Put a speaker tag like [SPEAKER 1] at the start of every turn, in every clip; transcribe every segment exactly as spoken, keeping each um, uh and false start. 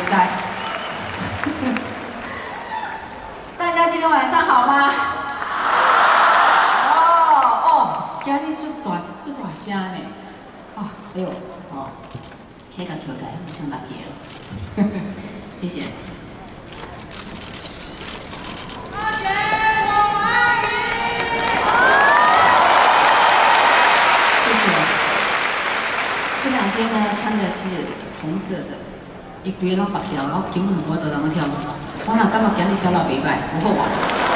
[SPEAKER 1] 在。大家今天晚上好吗？哦哦，今日足大足大声呢。哦，哎呦，哦，迄个调解互相打击了。谢谢。 这两天呢，穿的是红色的，一规拢白条，我根本无法度让我跳舞。我哪感觉今日跳到袂歹，有好玩。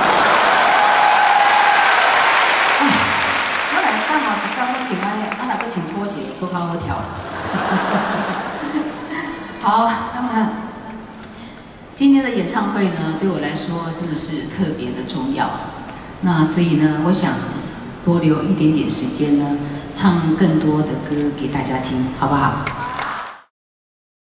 [SPEAKER 1] 哎，我来干嘛？刚刚穿安尼，我哪个穿拖鞋，都较好跳。好，那么今天的演唱会呢，对我来说真的是特别的重要。那所以呢，我想多留一点点时间呢。 唱更多的歌给大家听，好不好？